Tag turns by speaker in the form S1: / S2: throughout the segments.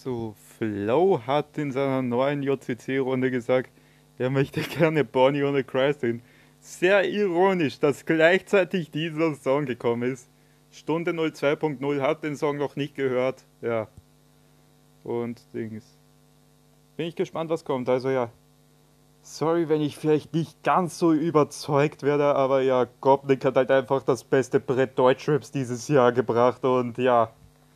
S1: Also Flo hat in seiner neuen JCC-Runde gesagt, er möchte gerne Bonnie ohne Cry sehen. Sehr ironisch, dass gleichzeitig dieser Song gekommen ist. Stunde 02.0 hat den Song noch nicht gehört. Ja. Und Dings. Bin ich gespannt, was kommt. Also ja. Sorry, wenn ich vielleicht nicht ganz so überzeugt werde, aber ja, Gopnik hat halt einfach das beste Brett Deutschraps dieses Jahr gebracht und ja.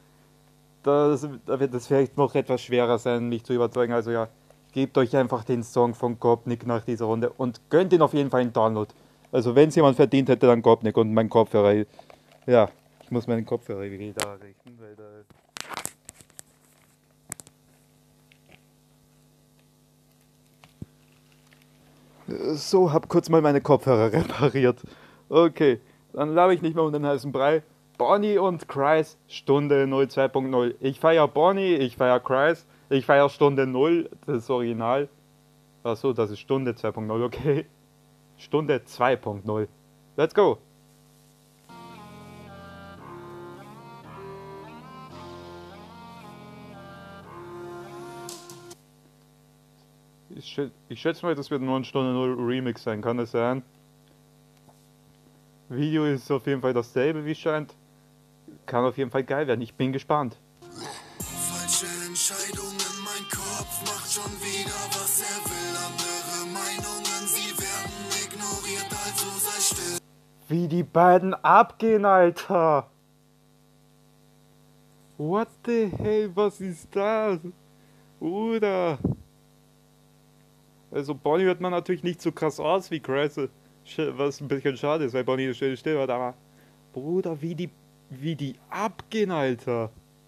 S1: Da wird es vielleicht noch etwas schwerer sein, mich zu überzeugen. Also ja, gebt euch einfach den Song von Gopnik nach dieser Runde und gönnt ihn auf jeden Fall einen Download. Also wenn es jemand verdient hätte, dann Gopnik und mein Kopfhörer. Ja, ich muss meinen Kopfhörer wieder richten, weil da... So, hab kurz mal meine Kopfhörer repariert. Okay, dann labe ich nicht mehr um den heißen Brei. Bonnie und Kreis, Stunde 02.0. Ich feier Bonnie, ich feier Kreis, ich feier Stunde 0, das Original. Achso, das ist Stunde 2.0, okay. Stunde 2.0. Let's go! Ich schätze mal, das wird nur ein Stunde 0 Remix sein, kann es sein? Video ist auf jeden Fall dasselbe, wie es scheint. Kann auf jeden Fall geil werden, ich bin gespannt.
S2: Falsche Entscheidungen, mein Kopf macht schon wieder, was er will. Andere Meinungen, sie werden ignoriert, also sei still.
S1: Wie die beiden abgehen, Alter! What the hell, was ist das? Bruder! Also Bonnie hört man natürlich nicht so krass aus wie Kreis, was ein bisschen schade ist, weil Bonnie eine schöne Stimme hat, aber Bruder, wie die abgehen, Alter!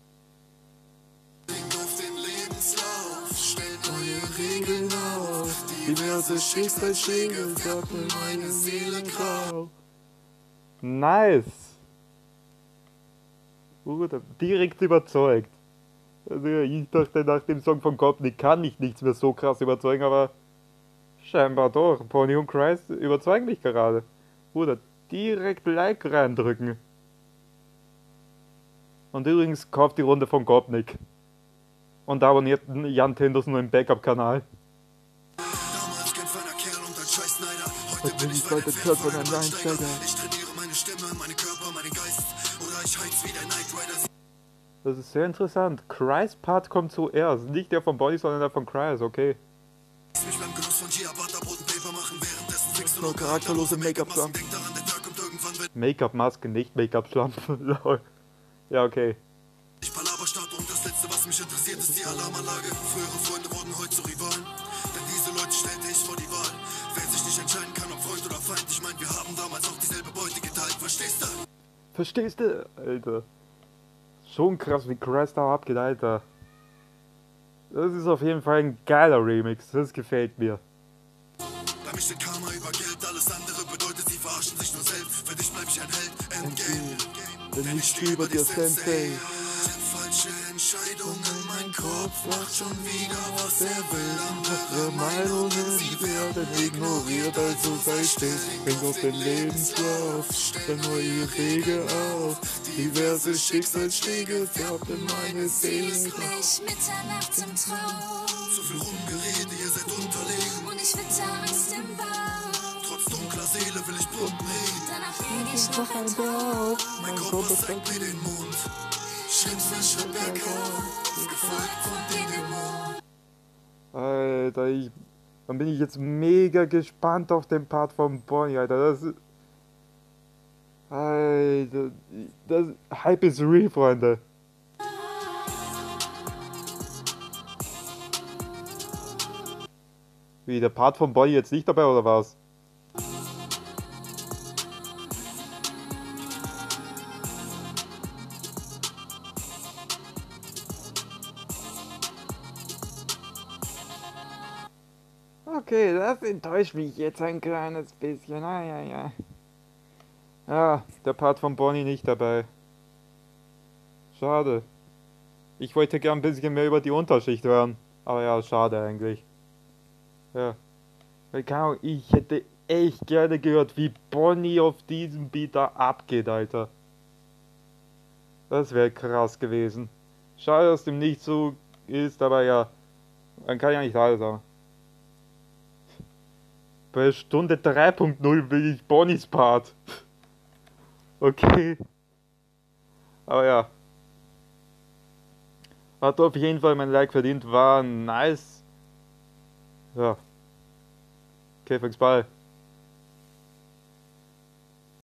S2: Auf den Lebenslauf, stell neue Regeln auf. Diverse Schicksalsschläge färben meine Seele grau.
S1: Nice! Bruder, direkt überzeugt. Also ich dachte, nach dem Song von Gopnik kann mich nichts mehr so krass überzeugen, aber scheinbar doch. Bonnie und Kreis überzeugen mich gerade. Bruder, direkt Like reindrücken. Und übrigens, kauft die Runde von Gopnik. Und abonniert Jan Tindus nur im Backup-Kanal.
S2: Damals kein feiner Kerl und ein Scheiß Snyder. Heute
S1: bin ich weit entfernt von einem Einsteiger.
S2: Ich trainiere meine Stimme, meinen Körper, meinen Geist. Oder ich heiz wie der Knight Rider.
S1: Das ist sehr interessant. Kreis Part kommt zuerst. Nicht der von Bonnie, sondern der von Kreis, okay.
S2: Mich beim Genuss von Ciabatta-Brot und Paper machen. Währenddessen fixst du
S1: Nur
S2: nur
S1: charakterlose
S2: Make-up-Masken. Denk daran, der Tag kommt irgendwann, wenn
S1: Make-up-Maske, nicht Make-up-Schlampen. Ja, okay.
S2: ich Palaver starte und das Letzte, was mich interessiert, ist die Alarmanlage. Frühere Freunde wurden heute zu Rivalen. Denn diese Leute stellte ich vor die Wahl. Wer sich nicht entscheiden kann, ob Freund oder Feind. Ich mein, wir haben damals auch dieselbe Beute geteilt, verstehst du?
S1: Verstehst du? Alter. Schon krass, wie Kreis da abgeht, Alter. Das ist auf jeden Fall ein geiler Remix. Das gefällt mir.
S2: Bei mir steht Karma über Geld, alles andere bedeutet, sie verarschen sich nur selbst. Für dich bleib ich ein Held, Endgame.
S1: Denn ich über dir, Sensei.
S2: Falsche Entscheidungen, mein Kopf macht schon wieder, was er will. Andere Meinungen, sie werden ignoriert, also sei still.
S1: Bring auf den Lebenslauf, stell neue Wege auf.
S2: Diverse Schicksalsschläge färben meine Seele.
S3: Ich mitternachts im Traum
S2: Zu viel Rumgerede, ihr seid unterlegen.
S3: und ich witter Angst im Bauch.
S2: Trotz dunkler Seele will ich Pumpen reden.
S3: Danach leg ich noch ein Bauch.
S2: Mein Kompass zeigt mir den Mond. Schritt für Schritt bergauf, gefolgt von den Dämonen.
S1: Alter, dann bin ich jetzt mega gespannt auf den Part von Bonnie, Alter. Alter, das Hype is real, Freunde. Wie, der Part von Bonnie jetzt nicht dabei, oder was? Okay, das enttäuscht mich jetzt ein kleines bisschen. Ja. Ja, der Part von Bonnie nicht dabei. Schade. Ich wollte gern ein bisschen mehr über die Unterschicht hören. Aber ja, schade eigentlich. Ja. Weil keine Ahnung, ich hätte echt gerne gehört, wie Bonnie auf diesem Beat da abgeht, Alter. Das wäre krass gewesen. Schade, dass dem nicht so ist, aber ja, man kann ja nicht alles haben. Bei Stunde 3.0 will ich Bonnies Part. Okay. Aber ja. Hat auf jeden Fall mein Like verdient, war nice. Ja. Okay, fang's Ball.